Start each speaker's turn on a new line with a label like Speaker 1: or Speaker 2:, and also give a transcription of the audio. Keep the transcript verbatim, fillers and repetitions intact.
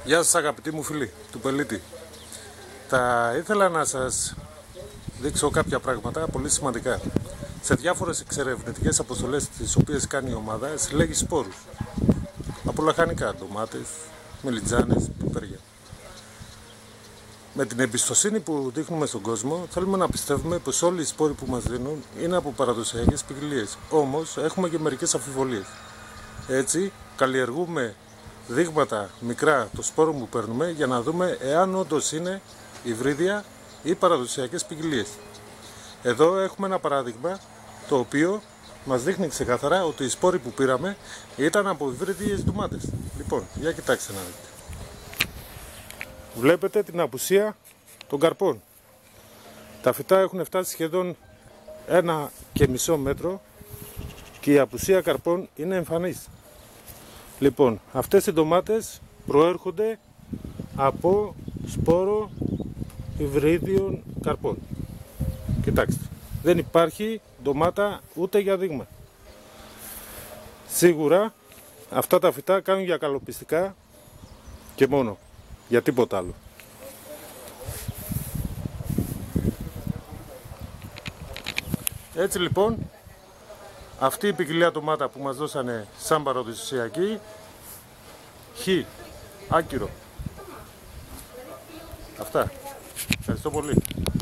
Speaker 1: Γεια σας αγαπητοί μου φίλοι του Πελίτη. Θα ήθελα να σας δείξω κάποια πράγματα πολύ σημαντικά. Σε διάφορες εξερευνητικές αποστολές τις οποίες κάνει η ομάδα συλλέγει σπόρους από λαχανικά, ντομάτες, μελιτζάνες, πιπέρια. Με την εμπιστοσύνη που δείχνουμε στον κόσμο θέλουμε να πιστεύουμε πως όλοι οι σπόροι που μας δίνουν είναι από παραδοσιακές ποικιλίες. Όμως έχουμε και μερικές αμφιβολίες. Έτσι καλλιεργούμε δείγματα μικρά των σπόρων που παίρνουμε για να δούμε εάν όντως είναι υβρίδια ή παραδοσιακές ποικιλίες. Εδώ έχουμε ένα παράδειγμα το οποίο μας δείχνει ξεκάθαρα ότι οι σπόροι που πήραμε ήταν από υβρίδιες ντομάτες. Λοιπόν, για κοιτάξτε να δείτε. Βλέπετε την απουσία των καρπών. Τα φυτά έχουν φτάσει σχεδόν ένα και μισό μέτρο και η απουσία καρπών είναι εμφανής. Λοιπόν, αυτές οι ντομάτες προέρχονται από σπόρο υβρίδιων καρπών. Κοιτάξτε, δεν υπάρχει ντομάτα ούτε για δείγμα. Σίγουρα αυτά τα φυτά κάνουν για καλοπιστικά και μόνο, για τίποτα άλλο. Έτσι λοιπόν, αυτή η ποικιλία ντομάτα που μας δώσανε σαν παραδοσιακή, χ, άκυρο. Αυτά. Ευχαριστώ πολύ.